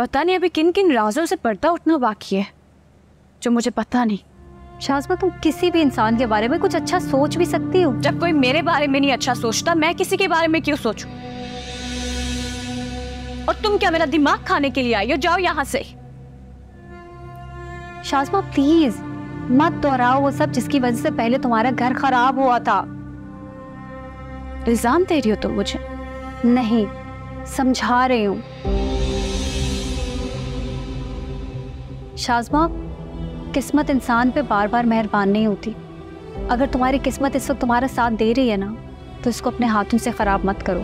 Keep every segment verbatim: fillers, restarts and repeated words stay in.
पता नहीं अभी किन किन राजों से पर्दा उठना बाकी है जो मुझे पता नहीं। शाज़मा, तुम किसी भी इंसान के बारे में कुछ अच्छा सोच भी सकती हो। जब कोई मेरे बारे में नहीं अच्छा सोचता, मैं किसी के बारे में क्यों सोचूं? और तुम क्या मेरा दिमाग खाने के लिए आई हो? जाओ यहाँ से। शाज़मा प्लीज मत दोहराओ वो सब जिसकी वजह से पहले तुम्हारा घर खराब हुआ था। इल्जाम दे रही हो तुम मुझे? नहीं, समझा रही हूँ। शाज़मा, किस्मत इंसान पे बार बार मेहरबान नहीं होती। अगर तुम्हारी किस्मत इस वक्त तुम्हारा साथ दे रही है ना, तो इसको अपने हाथों से खराब मत करो।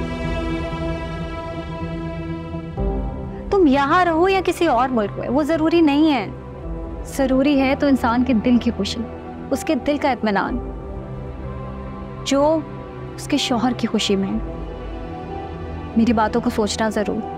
तुम यहाँ रहो या किसी और मुल्क में, वो जरूरी नहीं है। जरूरी है तो इंसान के दिल की खुशी, उसके दिल का इत्मीनान, जो उसके शौहर की खुशी में है। मेरी बातों को सोचना जरूर।